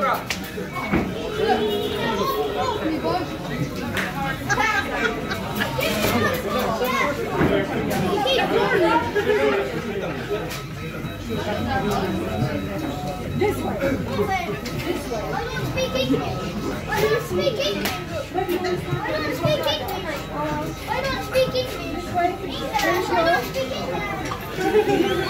This way. This way. I don't speak English. I don't speak English. I don't speak English. I don't speak English. English. I don't speak English.